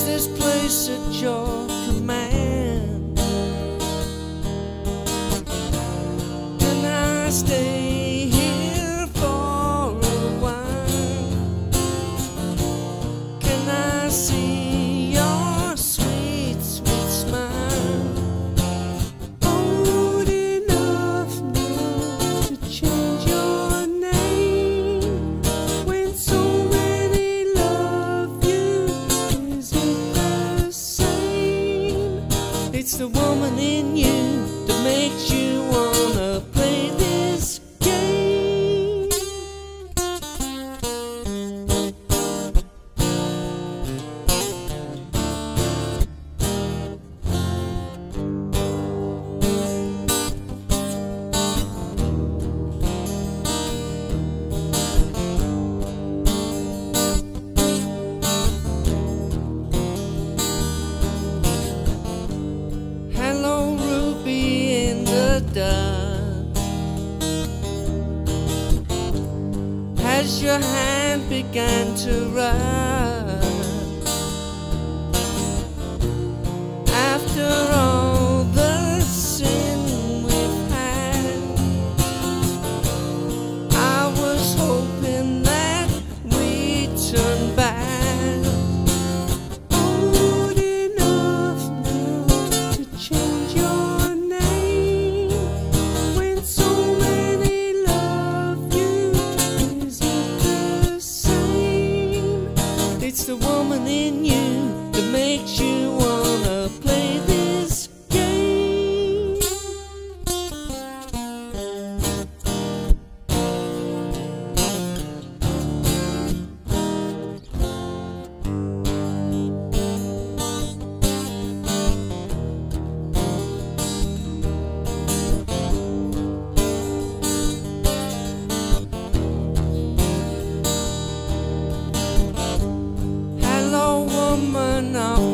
this place at your command? Can I stay here for a while? Can I see your sweet, sweet smile? Old enough now to change your name, when so many love you. Is it the same? It's the woman in you that makes you wanna play this game. Hello, Ruby in the dark. Has your hand begun to run? After all the sin we've had, I was hoping that we'd turn back. Old enough now to change your name, when so many love you. Is it the same? It's the woman in you that makes you wanna play this game. Hello, woman of